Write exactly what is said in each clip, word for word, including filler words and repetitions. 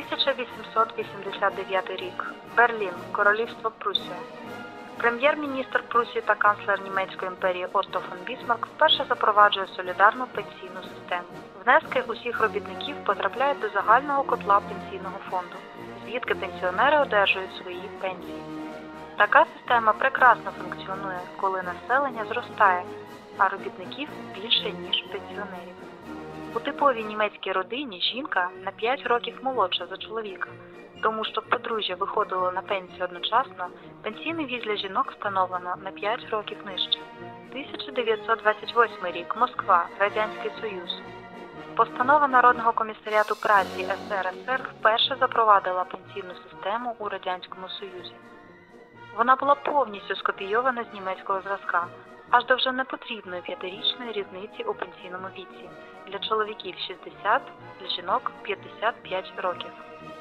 тисяча вісімсот вісімдесят дев'ятий рік. Берлін, Королівство Пруссія. Прем'єр-міністр Пруссії та канцлер Німецької імперії Отто фон Бісмарк вперше запроваджує солідарну пенсійну систему. Внески усіх робітників потрапляють до загального котла пенсійного фонду, звідки пенсіонери одержують свої пенсії. Така система прекрасно функціонує, коли населення зростає, а робітників більше, ніж пенсіонерів. У типовій німецькій родині жінка на п'ять років молодша за чоловіка. Тому, щоб подружжя виходило на пенсію одночасно, пенсійний вік для жінок встановлено на п'ять років нижче. тисяча дев'ятсот двадцять восьмий рік. Москва, Радянський Союз. Постанова Народного комісаріату праці ес ер ес ер вперше запровадила пенсійну систему у Радянському Союзі. Вона була повністю скопійована з німецького зразка, аж до вже непотрібної п'ятирічної різниці у пенсійному віці. Для чоловіків шістдесят, для жінок п'ятдесят п'ять років.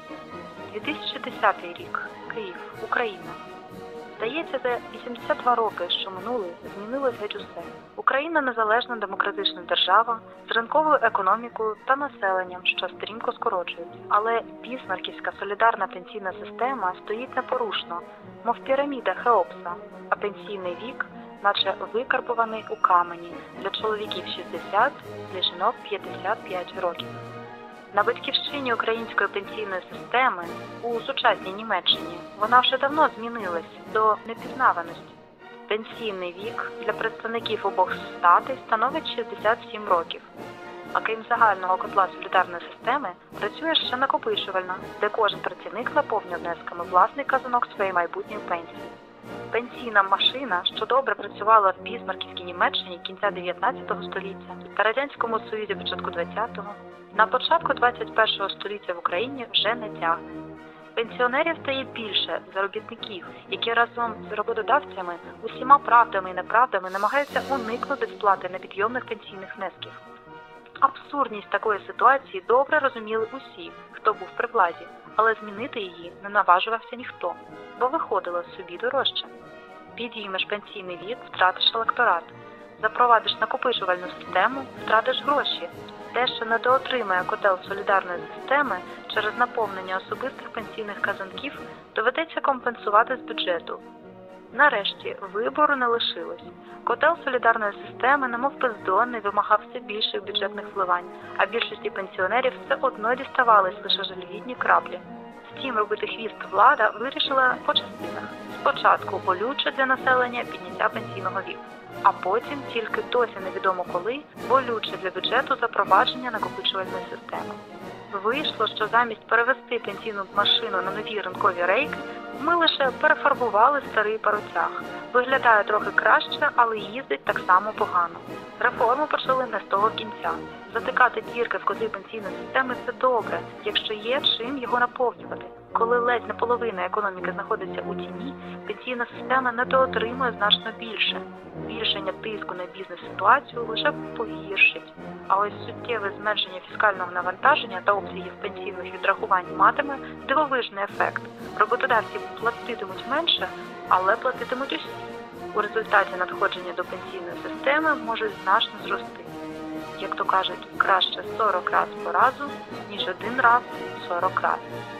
дві тисячі десятий рік. Київ, Україна. Здається, за вісімдесят два роки, що минули, змінилось геть усе. Україна – незалежна демократична держава з ринковою економікою та населенням, що стрімко скорочується. Але бісмарківська солідарна пенсійна система стоїть непорушно, мов піраміда Хеопса, а пенсійний вік – наче викарбований у камені, для чоловіків шістдесят, для жінок п'ятдесят п'ять років. На батьківщині української пенсійної системи у сучасній Німеччині вона вже давно змінилась до непізнаваності. Пенсійний вік для представників обох статей становить шістдесят сім років. А крім загального котла солідарної системи, працює ще накопичувальна, де кожен працівник наповнює внесками власний казанок своєї майбутньої пенсії. Пенсійна машина, що добре працювала в бісмарківській Німеччині кінця дев'ятнадцятого століття та Радянському Союзі початку двадцятого, на початку двадцять першого століття в Україні вже не тягне. Пенсіонерів стає більше за робітників, які разом з роботодавцями усіма правдами і неправдами намагаються уникнути сплати непідйомних пенсійних внесків. Абсурдність такої ситуації добре розуміли усі, хто був при владі, але змінити її не наважувався ніхто, бо виходило собі дорожче. Підіймеш пенсійний вік, втратиш електорат. Запровадиш накопичувальну систему, втратиш гроші. Те, що недоотримує котел солідарної системи через наповнення особистих пенсійних казанків, доведеться компенсувати з бюджету. Нарешті, вибору не лишилось. Котел солідарної системи, немов бездонний, вимагав все більших бюджетних вливань, а більшості пенсіонерів все одно діставались лише жалюгідні краплі. Втім, робити хвіст влада вирішила по частинах. Спочатку болюче для населення підняття пенсійного віку, а потім, тільки досі невідомо коли, болюче для бюджету запровадження накопичувальної системи. Вийшло, що замість перевести пенсійну машину на нові ринкові рейки, ми лише перефарбували старий паротяг. Виглядає трохи краще, але їздить так само погано. Реформу почали не з того кінця. Затикати дірки в котлі пенсійної системи – це добре, якщо є чим його наповнювати. Коли ледь не половина економіки знаходиться у тіні, пенсійна система недоотримує значно більше. Збільшення тиску на бізнес-ситуацію лише погіршить. А ось суттєве зменшення фіскального навантаження та обсягів пенсійних відрахувань матиме дивовижний ефект. Роботодавці платитимуть менше, але платитимуть усі. У результаті надходження до пенсійної системи можуть значно зрости. Як то кажуть, краще сорок раз по разу, ніж один раз сорок раз.